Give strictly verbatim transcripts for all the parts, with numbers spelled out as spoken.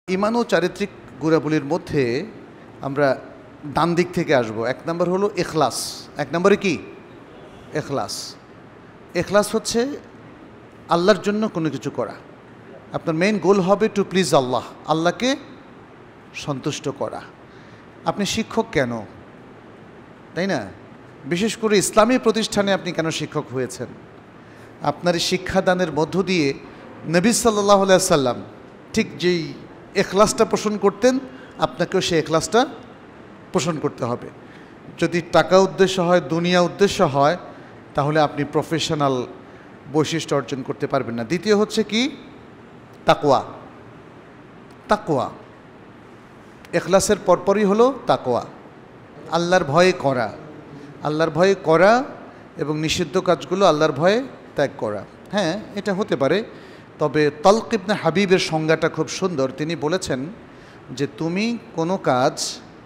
ঈমান ও চারিত্রিক গুণাবলীর মধ্যে আমরা ডান দিক থেকে আসব। এক নম্বর হলো ইখলাস। এক নম্বরে কি? ইখলাস। ইখলাস হচ্ছে আল্লাহর জন্য কোনো কিছু করা। আপনার মেইন গোল হবে টু প্লিজ আল্লাহ, আল্লাহকে সন্তুষ্ট করা। আপনি শিক্ষক কেন, তাই না? বিশেষ করে ইসলামী প্রতিষ্ঠানে আপনি কেন শিক্ষক হয়েছেন? আপনার শিক্ষাদানের মধ্য দিয়ে নবী সাল্লাল্লাহু আলাইহি সাল্লাম ঠিক যেই এখলাসটা পোষণ করতেন, আপনাকেও সেই এখলাসটা পোষণ করতে হবে। যদি টাকা উদ্দেশ্য হয়, দুনিয়া উদ্দেশ্য হয়, তাহলে আপনি প্রফেশনাল বৈশিষ্ট্য অর্জন করতে পারবেন না। দ্বিতীয় হচ্ছে কি? তাকওয়া। তাকওয়া এখলাসের পরপরই হলো তাকওয়া, আল্লাহর ভয়ে করা। আল্লাহর ভয়ে করা এবং নিষিদ্ধ কাজগুলো আল্লাহর ভয়ে ত্যাগ করা। হ্যাঁ, এটা হতে পারে। তবে তালক ইবনে হাবিবের সংজ্ঞাটা খুব সুন্দর। তিনি বলেছেন যে তুমি কোনো কাজ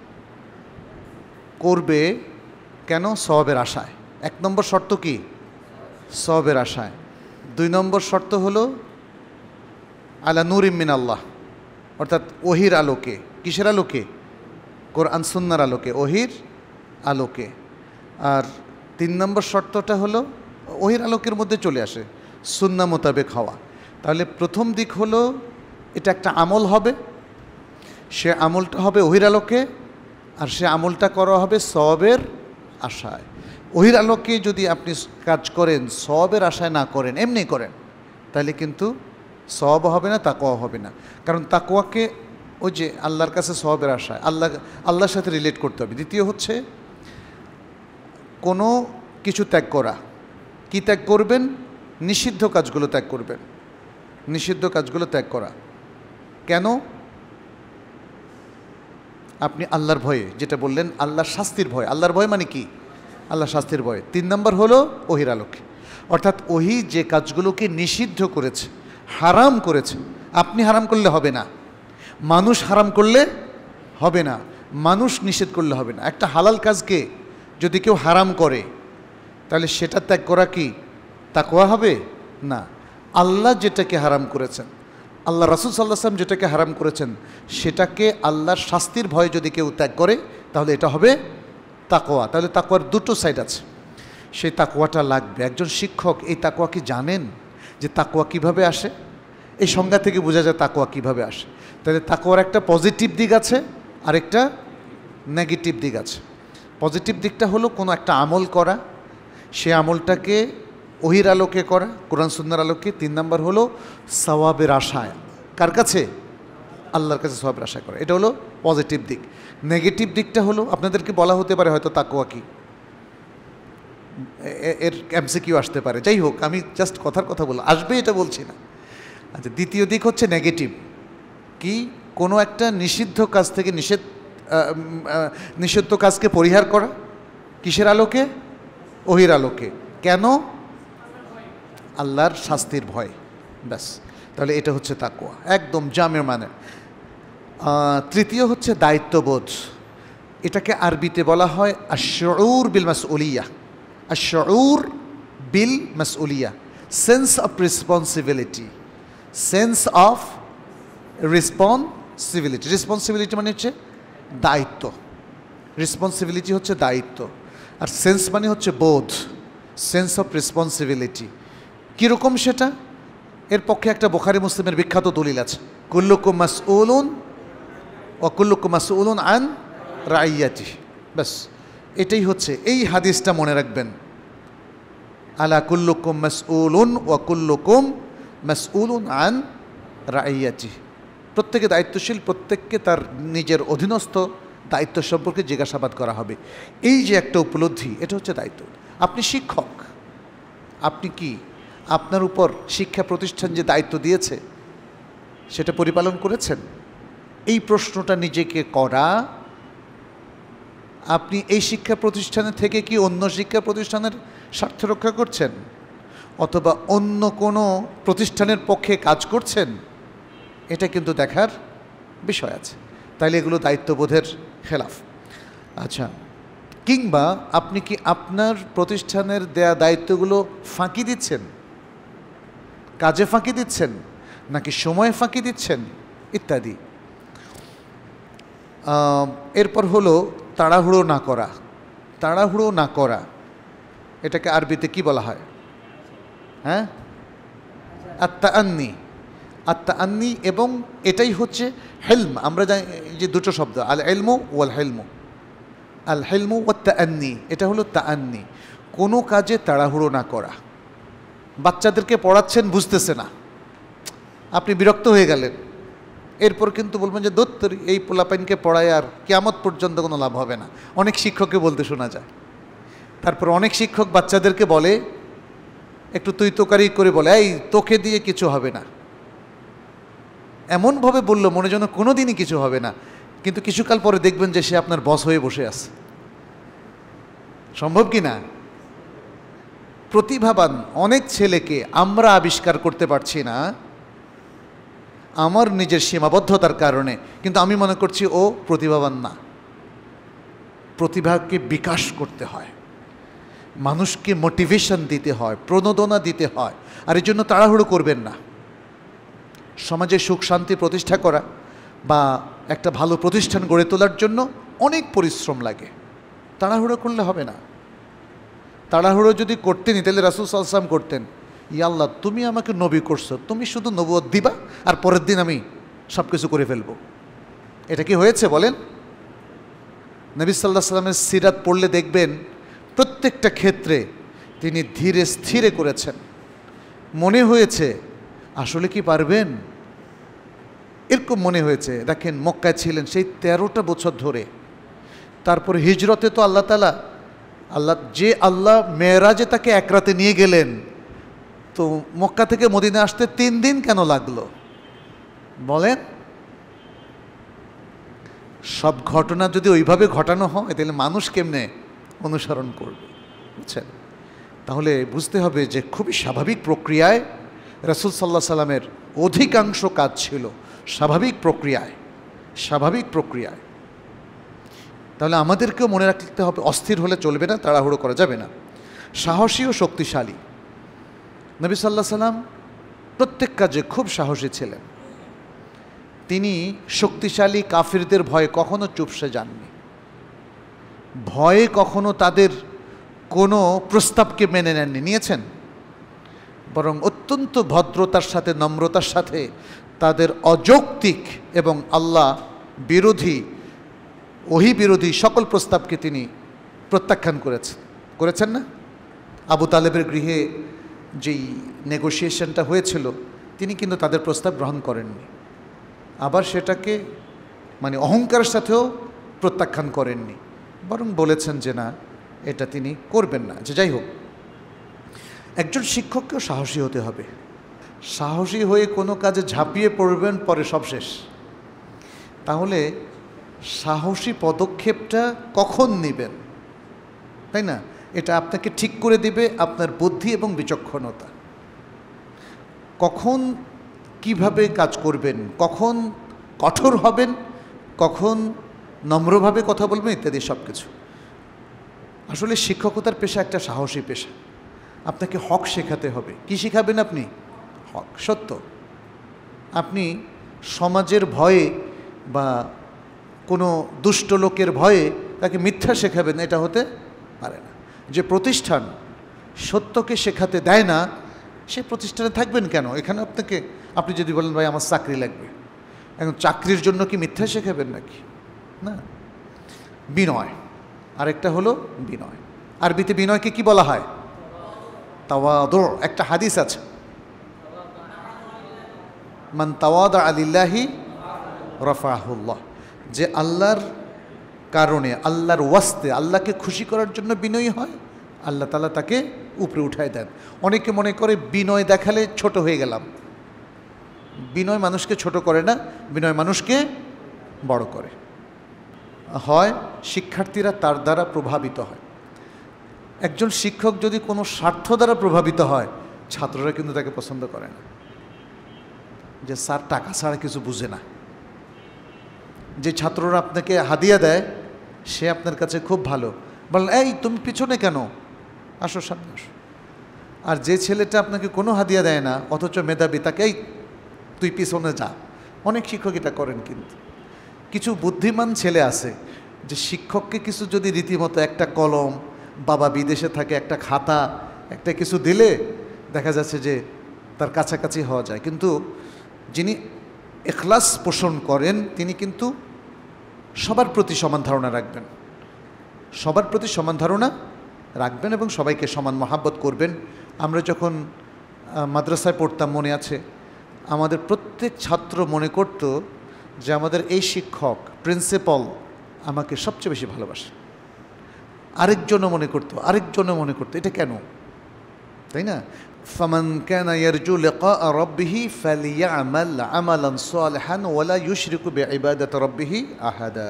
করবে কেন? সওয়াবের আশায়। এক নম্বর শর্ত কি? সওয়াবের আশায়। দুই নম্বর শর্ত হলো আলা নূরিম মিন আল্লাহ, অর্থাৎ ওহির আলোকে। কিসের আলোকে? কোরআন সুন্নাহর আলোকে, ওহির আলোকে। আর তিন নম্বর শর্তটা হলো ওহির আলোকের মধ্যে চলে আসে সুন্নাহ মোতাবেক হওয়া। তাহলে প্রথম দিক হলো এটা একটা আমল হবে, সে আমলটা হবে ওহির আলোকে, আর সে আমলটা করা হবে সওয়াবের আশায়। ওহির আলোকে যদি আপনি কাজ করেন, সওয়াবের আশায় না করেন, এমনি করেন, তাহলে কিন্তু সওয়াব হবে না, তাকওয়া হবে না। কারণ তাকওয়াকে ওই যে আল্লাহর কাছে সওয়াবের আশায়, আল্লাহ আল্লাহর সাথে রিলেট করতে হবে। দ্বিতীয় হচ্ছে কোনো কিছু ত্যাগ করা। কি ত্যাগ করবেন? নিষিদ্ধ কাজগুলো ত্যাগ করবেন। নিষিদ্ধ কাজগুলো ত্যাগ করা কেন? আপনি আল্লাহর ভয়ে, যেটা বললেন আল্লাহর শাস্তির ভয়। আল্লাহর ভয় মানে কি? আল্লাহর শাস্তির ভয়। তিন নম্বর হলো ওহির আলোকে, অর্থাৎ ওহি যে কাজগুলোকে নিষিদ্ধ করেছে, হারাম করেছে, আপনি হারাম করলে হবে না, মানুষ হারাম করলে হবে না, মানুষ নিষেধ করলে হবে না। একটা হালাল কাজকে যদি কেউ হারাম করে, তাহলে সেটা ত্যাগ করা কি তাকওয়া হবে? না। আল্লাহ যেটাকে হারাম করেছেন, আল্লাহ রাসূল সাল্লাল্লাহু আলাইহি ওয়াসাল্লাম যেটাকে হারাম করেছেন, সেটাকে আল্লাহর শাস্তির ভয়ে যদি কেউ ত্যাগ করে, তাহলে এটা হবে তাকওয়া। তাহলে তাকওয়ার দুটো সাইড আছে, সেই তাকওয়াটা লাগবে। একজন শিক্ষক এই তাকওয়া কি জানেন যে তাকওয়া কিভাবে আসে? এই সংজ্ঞা থেকে বোঝা যায় তাকওয়া কিভাবে আসে। তাহলে তাকওয়ার একটা পজিটিভ দিক আছে, আরেকটা নেগেটিভ দিক আছে। পজিটিভ দিকটা হলো কোনো একটা আমল করা, সে আমলটাকে ওহির আলোকে করা, কোরআন সুন্নাহর আলোকে। তিন নাম্বার হলো সওয়াবের আশায়। কার কাছে? আল্লাহর কাছে সওয়াবের আশা করা। এটা হলো পজিটিভ দিক। নেগেটিভ দিকটা হলো, আপনাদেরকে বলা হতে পারে হয়তো তাকওয়া কি, এর এমসিকিউ আসতে পারে। যাই হোক, আমি জাস্ট কথার কথা বললাম, আসবে এটা বলছি না। আচ্ছা, দ্বিতীয় দিক হচ্ছে নেগেটিভ। কি? কোনো একটা নিষিদ্ধ কাজ থেকে নিষেধ নিষিদ্ধ কাজকে পরিহার করা। কিসের আলোকে? ওহির আলোকে। কেন? আল্লাহর শাস্তির ভয়। ব্যাস, তাহলে এটা হচ্ছে তাকওয়া, একদম জামের মানে। তৃতীয় হচ্ছে দায়িত্ববোধ। এটাকে আরবিতে বলা হয় আশ-শুউর বিল মাসউলিয়া। আশ-শুউর বিল মাসউলিয়া, sense of responsibility. Sense of responsibility. Responsibility মানে হচ্ছে দায়িত্ব, রেসপন্সিবিলিটি হচ্ছে দায়িত্ব, আর সেন্স মানে হচ্ছে বোধ, সেন্স অফ রেসপন্সিবিলিটি। কীরকম সেটা? এর পক্ষে একটা বুখারী মুসলিমের বিখ্যাত দলিল আছে, কুল্লুকুম মাসউলুন ওয়া কুল্লুকুম মাসউলুন আন রাইয়াতিহি। ব্যাস, এটাই হচ্ছে, এই হাদিসটা মনে রাখবেন, আলা কুল্লুকুম মাসউলুন ওয়া কুল্লুকুম মাসউলুন আন রাইয়াতিহি। প্রত্যেকে দায়িত্বশীল, প্রত্যেককে তার নিজের অধীনস্থ দায়িত্ব সম্পর্কে জিজ্ঞাসাবাদ করা হবে। এই যে একটা উপলব্ধি, এটা হচ্ছে দায়িত্ব। আপনি শিক্ষক, আপনি কি আপনার উপর শিক্ষা প্রতিষ্ঠান যে দায়িত্ব দিয়েছে সেটা পরিপালন করেছেন? এই প্রশ্নটা নিজেকে করা। আপনি এই শিক্ষা প্রতিষ্ঠানের থেকে কি অন্য শিক্ষা প্রতিষ্ঠানের স্বার্থ রক্ষা করছেন, অথবা অন্য কোনো প্রতিষ্ঠানের পক্ষে কাজ করছেন? এটা কিন্তু দেখার বিষয় আছে। তাইলে এগুলো দায়িত্ববোধের খেলাফ। আচ্ছা, কিংবা আপনি কি আপনার প্রতিষ্ঠানের দেয়া দায়িত্বগুলো ফাঁকি দিচ্ছেন, কাজে ফাঁকি দিচ্ছেন, নাকি সময়ে ফাঁকি দিচ্ছেন, ইত্যাদি। এরপর হলো তাড়াহুড়ো না করা। তাড়াহুড়ো না করা এটাকে আরবিতে কি বলা হয়? হ্যাঁ, আত্তাআন্নি। আত্তাআন্নি, এবং এটাই হচ্ছে হেলম। আমরা জানি যে দুটো শব্দ, আল ইলমু ওয়াল হেলমু। আল হেলমু ওয়াত তাআন্নি, এটা হলো তাআন্নি। কোনো কাজে তাড়াহুড়ো না করা। বাচ্চাদেরকে পড়াচ্ছেন, বুঝতেছে না, আপনি বিরক্ত হয়ে গেলেন, এরপর কিন্তু বলবেন যে দত্তর এই পোলাপাইনকে পড়ায় আর কিয়ামত পর্যন্ত কোনো লাভ হবে না। অনেক শিক্ষককে বলতে শোনা যায়। তারপর অনেক শিক্ষক বাচ্চাদেরকে বলে, একটু তুই তোকারি করে বলে, এই তোকে দিয়ে কিছু হবে না, এমনভাবে বললো মনে যেন কোনো দিনই কিছু হবে না, কিন্তু কিছুকাল পরে দেখবেন যে সে আপনার বস হয়ে বসে আছে। সম্ভব কি না? প্রতিভাবান অনেক ছেলেকে আমরা আবিষ্কার করতে পারছি না আমার নিজের সীমাবদ্ধতার কারণে, কিন্তু আমি মনে করছি ও প্রতিভাবান না। প্রতিভাকে বিকাশ করতে হয়, মানুষকে মোটিভেশন দিতে হয়, প্রণোদনা দিতে হয়, আর এর জন্য তাড়াহুড়ো করবেন না। সমাজে সুখ শান্তি প্রতিষ্ঠা করা বা একটা ভালো প্রতিষ্ঠান গড়ে তোলার জন্য অনেক পরিশ্রম লাগে, তাড়াহুড়ো করলে হবে না। তাড়াহুড়ো যদি করতেনই তাহলে রাসূল সাল্লাল্লাহু আলাইহি ওয়াসাল্লাম করতেন, ইয়া আল্লাহ তুমি আমাকে নবী করছো, তুমি শুধু নবুয়ত দিবা আর পরের দিন আমি সব কিছু করে ফেলবো। এটা কি হয়েছে বলেন? নবী সাল্লাল্লাহু আলাইহি ওয়াসাল্লামের সিরাত পড়লে দেখবেন প্রত্যেকটা ক্ষেত্রে তিনি ধীরে স্থিরে করেছেন। মনে হয়েছে আসলে কি পারবেন, এরকম মনে হয়েছে। দেখেন মক্কায় ছিলেন সেই তেরোটা বছর ধরে, তারপরে হিজরতে তো আল্লাহ তাআলা আল্লাহ যে আল্লাহ মেরাজে তাকে এক রাতে নিয়ে গেলেন, তো মক্কা থেকে মদিনা আসতে তিন দিন কেন লাগলো বলেন? সব ঘটনা যদি ওইভাবে ঘটানো হয় তাহলে মানুষ কেমনে অনুসরণ করবে, বুঝছেন? তাহলে বুঝতে হবে যে খুবই স্বাভাবিক প্রক্রিয়ায় রাসূল সাল্লাল্লাহু আলাইহি সাল্লামের অধিকাংশ কাজ ছিল স্বাভাবিক প্রক্রিয়ায়, স্বাভাবিক প্রক্রিয়ায়। তাহলে আমাদেরকেও মনে রাখতে হবে, অস্থির হলে চলবে না, তাড়াহুড়ো করা যাবে না। সাহসী ও শক্তিশালী। নবী সাল্লাল্লাহু আলাইহি সাল্লাম প্রত্যেক কাজে খুব সাহসী ছিলেন। তিনি শক্তিশালী কাফিরদের ভয়ে কখনো চুপসে যাননি, ভয়ে কখনো তাদের কোনো প্রস্তাবকে মেনে নেননি, নিয়েছেন, বরং অত্যন্ত ভদ্রতার সাথে নম্রতার সাথে তাদের অযৌক্তিক এবং আল্লাহ বিরোধী, ওহী বিরোধী সকল প্রস্তাবকে তিনি প্রত্যাখ্যান করেছেন করেছেন না? আবু তালেবের গৃহে যেই নেগোসিয়েশনটা হয়েছিল তিনি কিন্তু তাদের প্রস্তাব গ্রহণ করেননি, আবার সেটাকে মানে অহংকারের সাথেও প্রত্যাখ্যান করেননি, বরং বলেছেন যে না এটা তিনি করবেন না। যে যাই হোক, একজন শিক্ষককেও সাহসী হতে হবে। সাহসী হয়ে কোনো কাজে ঝাঁপিয়ে পড়বেন, পরে সব শেষ। তাহলে সাহসী পদক্ষেপটা কখন নেবেন, তাই না? এটা আপনাকে ঠিক করে দিবে আপনার বুদ্ধি এবং বিচক্ষণতা। কখন কিভাবে কাজ করবেন, কখন কঠোর হবেন, কখন নম্রভাবে কথা বলবেন, ইত্যাদি সব কিছু। আসলে শিক্ষকতার পেশা একটা সাহসী পেশা। আপনাকে হক শেখাতে হবে। কি শেখাবেন আপনি? হক, সত্য। আপনি সমাজের ভয়ে বা কোনো দুষ্ট লোকের ভয়ে তাকে মিথ্যা শেখাবেন, এটা হতে পারে না। যে প্রতিষ্ঠান সত্যকে শেখাতে দেয় না সে প্রতিষ্ঠানে থাকবেন কেন? এখানে আপনাকে, আপনি যদি বলেন ভাই আমার চাকরি লাগবে, এখন চাকরির জন্য কি মিথ্যা শেখাবেন নাকি? না। বিনয়, আরেকটা হলো বিনয়। আরবিতে বিনয়কে কি বলা হয়? তাওয়াদু। একটা হাদিস আছে, মান তাওয়াদা লিল্লাহি রাফাহুল্লাহ, যে আল্লাহর কারণে, আল্লাহর ওয়াস্তে, আল্লাহকে খুশি করার জন্য বিনয়ী হয়, আল্লাহ তাআলা তাকে উপরে উঠায় দেন। অনেকে মনে করে বিনয় দেখালে ছোট হয়ে গেলাম। বিনয় মানুষকে ছোট করে না, বিনয় মানুষকে বড় করে। হয় শিক্ষার্থীরা তার দ্বারা প্রভাবিত হয়। একজন শিক্ষক যদি কোনো স্বার্থ দ্বারা প্রভাবিত হয়, ছাত্ররা কিন্তু তাকে পছন্দ করে না, যে স্যার টাকা ছাড়া কিছু বুঝে না। যে ছাত্ররা আপনাকে হাদিয়া দেয় সে আপনার কাছে খুব ভালো, বলেন এই তুমি পিছনে কেন, আসো সামনে আসো। আর যে ছেলেটা আপনাকে কোনো হাদিয়া দেয় না অথচ মেধাবী, তাকে এই তুই পিছনে যা। অনেক শিক্ষক এটা করেন। কিন্তু কিছু বুদ্ধিমান ছেলে আছে যে শিক্ষককে কিছু যদি রীতিমতো একটা কলম, বাবা বিদেশে থাকে, একটা খাতা, একটা কিছু দিলে দেখা যাচ্ছে যে তার কাছাকাছি হওয়া যায়। কিন্তু যিনি ইখলাস পোষণ করেন তিনি কিন্তু সবার প্রতি সমান ধারণা রাখবেন, সবার প্রতি সমান ধারণা রাখবেন এবং সবাইকে সমান মহাব্বত করবেন। আমরা যখন মাদ্রাসায় পড়তাম মনে আছে, আমাদের প্রত্যেক ছাত্র মনে করত যে আমাদের এই শিক্ষক প্রিন্সিপাল আমাকে সবচেয়ে বেশি ভালোবাসে। আরেকজনও মনে করতো, আরেকজনও মনে করতো। এটা কেন, তাই না? ফামান কানা ইয়ারজু লিকা রাব্বিহি ফালিয়ামাল আমালান সালিহান ওয়ালা ইউশরিকু বিইবাদাতি রাব্বিহি আহাদা।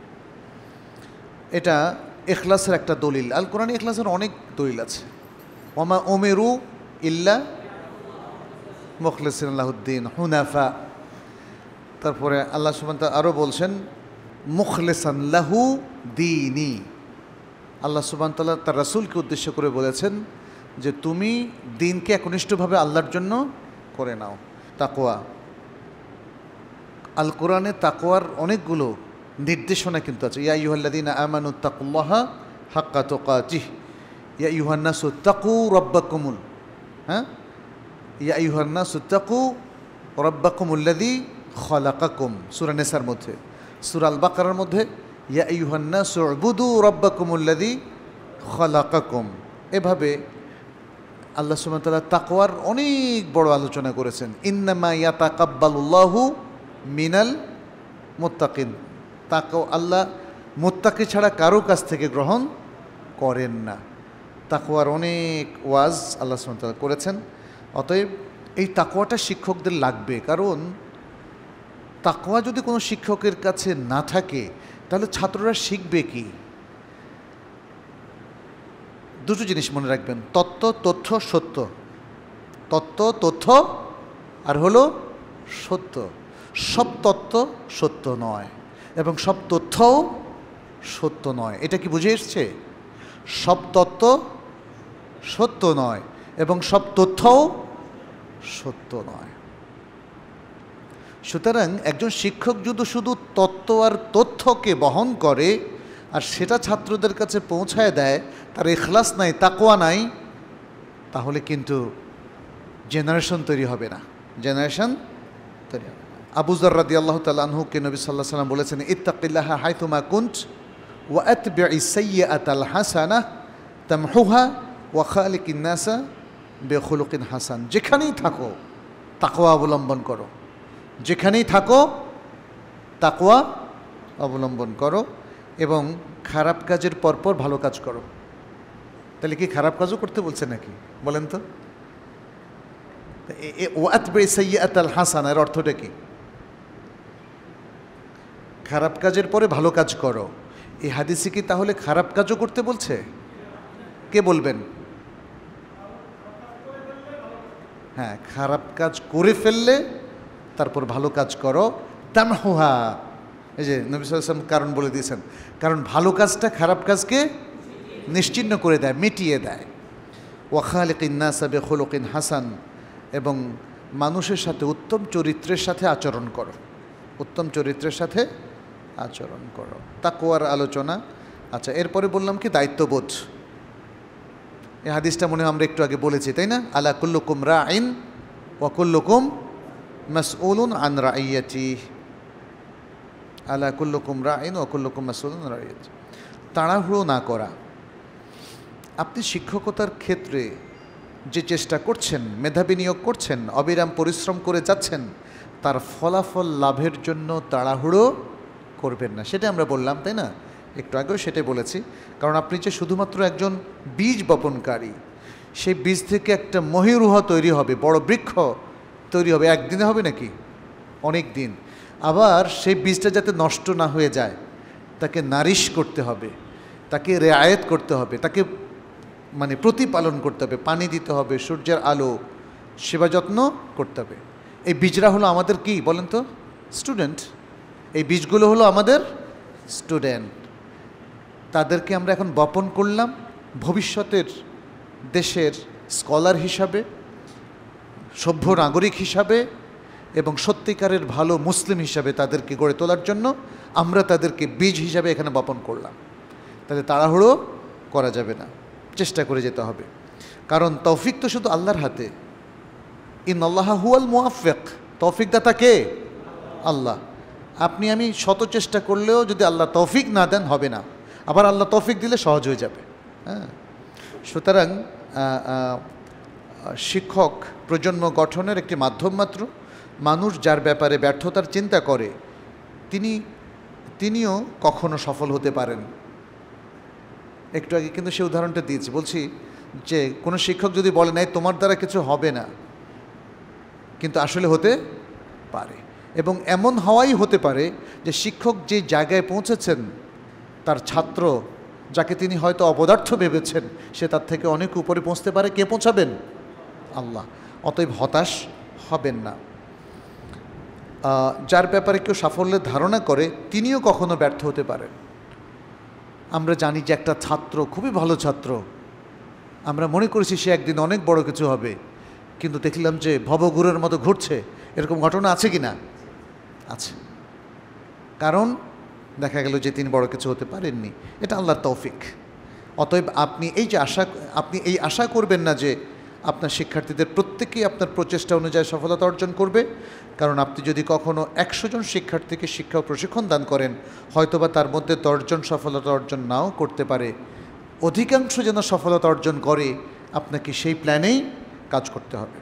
এটা ইখলাসের একটা দলিল। আল কোরআনে ইখলাসের অনেক দলিল আছে। ওমা উমিরু ইল্লা মুখলিসিন লাহুদ্দিন হুনাফা। তারপরে আল্লাহ সুবহানাহু ওয়া তাআলা আরও বলছেন মুখলিসান লাহু দীনি। আল্লাহ সুবহানাহু ওয়া তাআলা তার রাসূলকে উদ্দেশ্য করে বলেছেন যে তুমি দিনকে একনিষ্ঠভাবে আল্লাহর জন্য করে নাও। তাকওয়া, আল কোরআনে তাকওয়ার অনেকগুলো নির্দেশনা কিন্তু আছে। ইয়া আইয়ুহাল্লাযীনা আমানু তাকুল্লাহা হাক্কা তুকাতিহ, ইয়া আইয়ুহান নাসু তাকু রাব্বাকুমুল, হ্যাঁ, ইয়া আইয়ুহান নাসু তাকু রাব্বাকুমুল্লাযী খালাকাকুম সূরা নিসার মধ্যে। সূরা আল বাকারার মধ্যে ইয়া আইয়ুহান নাসু উবুদু রাব্বাকুমুল্লাযী খালাকাকুম। এভাবে আল্লাহ সুবহানাহু ওয়া তাআলা তাকওয়ার অনেক বড় আলোচনা করেছেন। ইন্নামা ইয়াতাকাব্বালুল্লাহু মিনাল মুত্তাকিন। তাকওয়া আল্লাহ মুত্তাকি ছাড়া কারো কাছ থেকে গ্রহণ করেন না। তাকওয়ার অনেক ওয়াজ আল্লাহ সুবহানাহু ওয়া তাআলা করেছেন। অতএব এই তাকওয়াটা শিক্ষকদের লাগবে, কারণ তাকওয়া যদি কোনো শিক্ষকের কাছে না থাকে তাহলে ছাত্ররা শিখবে কি? দুটো জিনিস মনে রাখবেন, তত্ত্ব, তথ্য, সত্য। তত্ত্ব, তথ্য আর হলো সত্য। সব তত্ত্ব সত্য নয় এবং সব তথ্যও সত্য নয়। এটা কি বুঝে এসছে? সব তত্ত্ব সত্য নয় এবং সব তথ্যও সত্য নয়। সুতরাং একজন শিক্ষক যদি শুধু তত্ত্ব আর তথ্যকে বহন করে আর সেটা ছাত্রদের কাছে পৌঁছায় দেয়, তার ইখলাস নাই, তাকওয়া নাই, তাহলে কিন্তু জেনারেশন তৈরি হবে না, জেনারেশন তৈরি হবে না। আবু যর রাদিয়াল্লাহু তাআলা আনহুকে নবী সাল্লাল্লাহু আলাইহি ওয়াসাল্লাম বলেছেন ইত্তাকিল্লাহা হাইথুমা কুনত ওয়া আতবি'is সাইয়্যাতাল হাসানাহ তামহুহা ওয়া খালিকিন নাসা বিখুলুকিন হাসান। যেখানেই থাকো তাকওয়া অবলম্বন করো, যেখানেই থাকো তাকওয়া অবলম্বন করো এবং খারাপ কাজের পরপর ভালো কাজ করো। তাহলে কি খারাপ কাজও করতে বলছে নাকি বলেন তো? ওয়াতবি'is সাইয়্যাতাল হাসানা এর অর্থটা কি? খারাপ কাজের পরে ভালো কাজ করো। এই হাদিসে কি তাহলে খারাপ কাজও করতে বলছে? কে বলবেন? হ্যাঁ, খারাপ কাজ করে ফেললে তারপর ভালো কাজ করো। তামহুহা, এই যে নবী সাল্লাল্লাহু আলাইহি ওয়াসাল্লাম কারণ বলে দিয়েছেন, কারণ ভালো কাজটা খারাপ কাজকে নিশ্চিহ্ন করে দেয়, মিটিয়ে দেয়। ওয়া খালিকিন নাসা বিখুলুকিন হাসান, এবং মানুষের সাথে উত্তম চরিত্রের সাথে আচরণ করো, উত্তম চরিত্রের সাথে আচরণ করো। তাকওয়ার আলোচনা। আচ্ছা, এরপরে বললাম কি দায়িত্ববোধ। এই হাদিসটা মনে হয় আমরা একটু আগে বলেছি, তাই না? আলা কুল্লুকুম রাইন ওয়া কুল্লুকুম মাসউলুন আন রাইয়াতিহি, আলা কুল্লুকুম রাইন ওয়া কুল্লুকুম মাসউলুন আন রাইয়াতিহি। তাড়াহুড়ো না করা। আপনি শিক্ষকতার ক্ষেত্রে যে চেষ্টা করছেন, মেধা বিনিয়োগ করছেন, অবিরাম পরিশ্রম করে যাচ্ছেন, তার ফলাফল লাভের জন্য তাড়াহুড়ো করবেন না। সেটা আমরা বললাম, তাই না? একটু আগেও সেটাই বলেছি। কারণ আপনি যে শুধুমাত্র একজন বীজ বপনকারী, সেই বীজ থেকে একটা মহিরুহ তৈরি হবে, বড় বৃক্ষ তৈরি হবে। একদিনে হবে নাকি? অনেক দিন। আবার সেই বীজটা যাতে নষ্ট না হয়ে যায়, তাকে নারিশ করতে হবে, তাকে রেয়ায়েত করতে হবে, তাকে মানে প্রতিপালন করতে হবে, পানি দিতে হবে, সূর্যের আলো, সেবা যত্ন করতে হবে। এই বীজরা হলো আমাদের কি বলেন তো? স্টুডেন্ট। এই বীজগুলো হলো আমাদের স্টুডেন্ট। তাদেরকে আমরা এখন বপন করলাম ভবিষ্যতের দেশের স্কলার হিসাবে, সভ্য নাগরিক হিসাবে এবং সত্যিকারের ভালো মুসলিম হিসাবে তাদেরকে গড়ে তোলার জন্য আমরা তাদেরকে বীজ হিসাবে এখানে বপন করলাম। তাহলে তাড়াহুড়ো করা যাবে না, চেষ্টা করে যেতে হবে, কারণ তৌফিক তো শুধু আল্লাহর হাতে। ইন্নাল্লাহা হুয়াল মুওয়াফফিক, তৌফিক দাতা কে? আল্লাহ। আপনি আমি শত চেষ্টা করলেও যদি আল্লাহ তৌফিক না দেন হবে না, আবার আল্লাহ তৌফিক দিলে সহজ হয়ে যাবে। হ্যাঁ, সুতরাং শিক্ষক প্রজন্ম গঠনের একটি মাধ্যম মাত্র। মানুষ যার ব্যাপারে ব্যর্থতার চিন্তা করে তিনি তিনিও কখনো সফল হতে পারেন। একটু আগে কিন্তু সে উদাহরণটা দিয়েছি, বলছি যে কোনো শিক্ষক যদি বলে নাই তোমার দ্বারা কিছু হবে না, কিন্তু আসলে হতে পারে। এবং এমন হওয়াই হতে পারে যে শিক্ষক যে জায়গায় পৌঁছেছেন তার ছাত্র যাকে তিনি হয়তো অপদার্থ ভেবেছেন সে তার থেকে অনেক উপরে পৌঁছতে পারে। কে পৌঁছাবেন? আল্লাহ। অতএব হতাশ হবেন না। যার ব্যাপারে কেউ সাফল্যের ধারণা করে তিনিও কখনো ব্যর্থ হতে পারেন। আমরা জানি যে একটা ছাত্র খুবই ভালো ছাত্র, আমরা মনে করেছি সে একদিন অনেক বড় কিছু হবে, কিন্তু দেখলাম যে ভবঘুরের মতো ঘুরছে। এরকম ঘটনা আছে কি না? আছে। কারণ দেখা গেল যে তিনি বড় কিছু হতে পারেননি। এটা আল্লাহর তৌফিক। অতএব আপনি এই যে আশা আপনি এই আশা করবেন না যে আপনার শিক্ষার্থীদের প্রত্যেকেই আপনার প্রচেষ্টা অনুযায়ী সফলতা অর্জন করবে, কারণ আপনি যদি কখনো একশো জন শিক্ষার্থীকে শিক্ষা ও প্রশিক্ষণ দান করেন হয়তোবা তার মধ্যে দশজন সফলতা অর্জন নাও করতে পারে, অধিকাংশ যেন সফলতা অর্জন করে আপনাকে সেই প্ল্যানেই কাজ করতে হবে।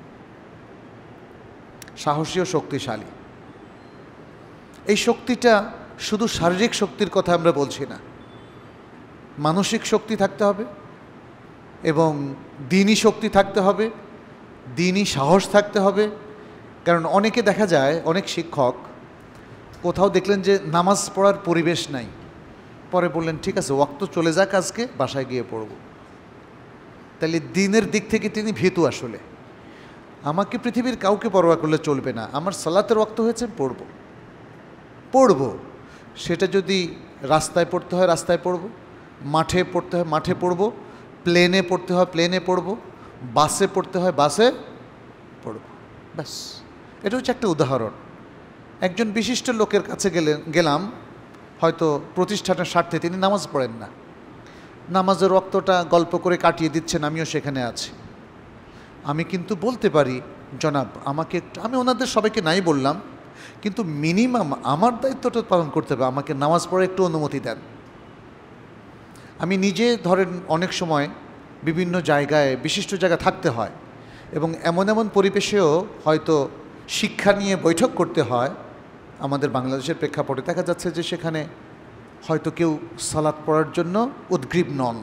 সাহসী ও শক্তিশালী, এই শক্তিটা শুধু শারীরিক শক্তির কথা আমরা বলছি না, মানসিক শক্তি থাকতে হবে এবং দ্বীনি শক্তি থাকতে হবে, দ্বীনি সাহস থাকতে হবে। কারণ অনেকে দেখা যায়, অনেক শিক্ষক কোথাও দেখলেন যে নামাজ পড়ার পরিবেশ নাই, পরে বললেন ঠিক আছে ওয়াক্ত চলে যাক, আজকে বাসায় গিয়ে পড়ব। তাহলে দ্বীনের দিক থেকে তিনি ভীতু। আসলে আমাকে পৃথিবীর কাউকে পরোয়া করলে চলবে না, আমার সালাতের ওয়াক্ত হয়েছে পড়ব পড়ব সেটা যদি রাস্তায় পড়তে হয় রাস্তায় পড়ব, মাঠে পড়তে হয় মাঠে পড়ব, প্লেনে পড়তে হয় প্লেনে পড়ব, বাসে পড়তে হয় বাসে পড়ব। ব্যাস, এটা হচ্ছে একটা উদাহরণ। একজন বিশিষ্ট লোকের কাছে গেলেন গেলাম হয়তো প্রতিষ্ঠানের স্বার্থে, তিনি নামাজ পড়েন না, নামাজের ওয়াক্তটা গল্প করে কাটিয়ে দিচ্ছেন, আমিও সেখানে আছি। আমি কিন্তু বলতে পারি জনাব আমাকে একটু, আমি ওনাদের সবাইকে নাই বললাম, কিন্তু মিনিমাম আমার দায়িত্বটা পালন করতে হবে, আমাকে নামাজ পড়ে একটু অনুমতি দেন। আমি নিজে ধরেন অনেক সময় বিভিন্ন জায়গায় বিশিষ্ট জায়গা থাকতে হয় এবং এমন এমন পরিবেশেও হয়তো শিক্ষা নিয়ে বৈঠক করতে হয়। আমাদের বাংলাদেশের প্রেক্ষাপটে দেখা যাচ্ছে যে সেখানে হয়তো কেউ সালাত পড়ার জন্য উদ্গ্রীব নন।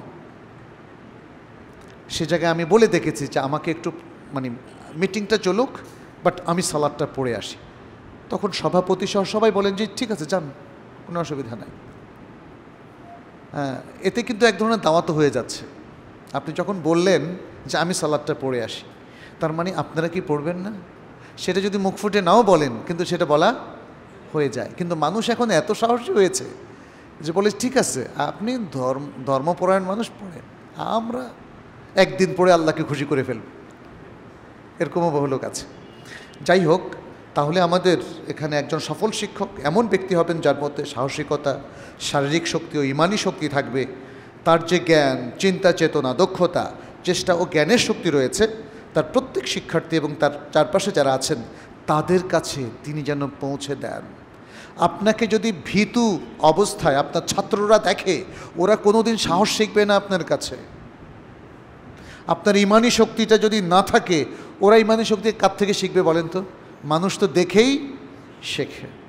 সে জায়গায় আমি বলে দেখেছি যে আমাকে একটু মানে মিটিংটা চলুক, বাট আমি সালাদটা পড়ে আসি। তখন সভাপতি সহ সবাই বলেন যে ঠিক আছে যান, কোনো অসুবিধা নাই। হ্যাঁ, এতে কিন্তু এক ধরনের দাওয়াত হয়ে যাচ্ছে। আপনি যখন বললেন যে আমি সালাদটা পড়ে আসি, তার মানে আপনারা কি পড়বেন না? সেটা যদি মুখ ফুটে নাও বলেন কিন্তু সেটা বলা হয়ে যায়। কিন্তু মানুষ এখন এত সাহসী হয়েছে যে বলে ঠিক আছে আপনি ধর্ম ধর্মপরায়ণ মানুষ পড়েন, আমরা একদিন পড়ে আল্লাহকে খুশি করে ফেলব, এরকমও বহু লোক আছে। যাই হোক, তাহলে আমাদের এখানে একজন সফল শিক্ষক এমন ব্যক্তি হবেন যার মধ্যে সাহসিকতা, শারীরিক শক্তি ও ইমানি শক্তি থাকবে। তার যে জ্ঞান, চিন্তা, চেতনা, দক্ষতা, চেষ্টা ও জ্ঞানের শক্তি রয়েছে, তার প্রত্যেক শিক্ষার্থী এবং তার চারপাশে যারা আছেন তাদের কাছে তিনি যেন পৌঁছে দেন। আপনাকে যদি ভীতু অবস্থায় আপনার ছাত্ররা দেখে, ওরা কোনোদিন সাহস শিখবে না আপনার কাছে। আপনার ইমানি শক্তিটা যদি না থাকে, ওরা ইমানি শক্তি কার থেকে শিখবে বলেন তো? মানুষ তো দেখেই শেখে।